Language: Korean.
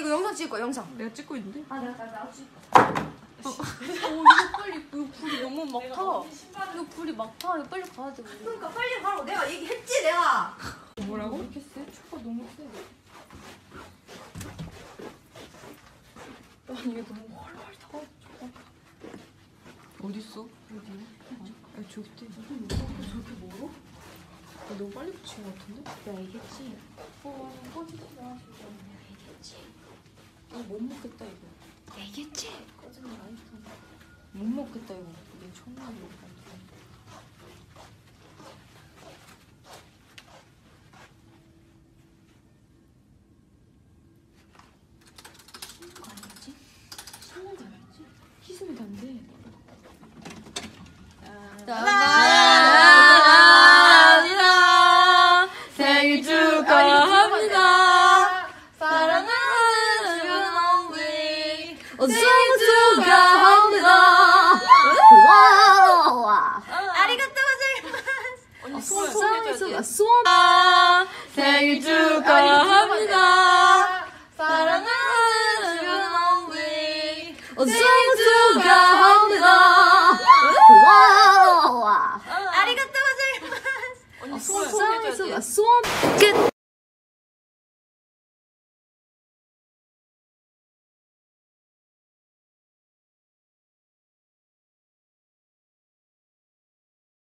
이거 영상 찍을 거야, 영상. 내가 찍고 있는데? 아, 내가 찍고. 이거 빨리, 이거 불이 너무 막 타. 이거 불이 막 타. 이거 빨리 가야 돼. 그러니까 빨리 가라고 내가 얘기했지, 내가. 뭐라고? 이렇게 세? 초가 너무 세. 아니, 이게 너무 활활 타. 어딨어? 어디야? 아, 저기 있대. 저렇게 멀어? 너무 빨리 붙인 것 같은데? 내가 얘기했지. 꺼지지 마. 내가 얘기했지. 못 먹겠다, 이거. 얘기했지. 꺼지면 라이터. 못 먹겠다, 이거. 이게 처음 먹는 거 같아. 그거 아니겠지? 신나지 않았지? 희생이 안 돼. 생일 축하합니다. 사랑하는 준엄이 생일 축하합니다. 와. 아리가또 고자이마스. 소원. 생일 축하합니다. 사랑하는 준엄이 생일 축하합니다. 와. 아리가또 고자이마스. 소원. 끝.